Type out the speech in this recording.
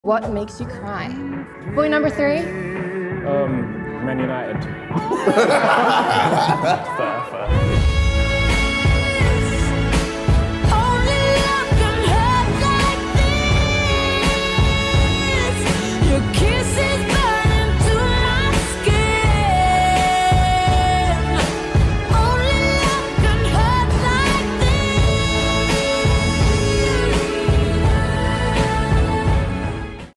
What makes you cry? Boy number 3? Man United. Fair.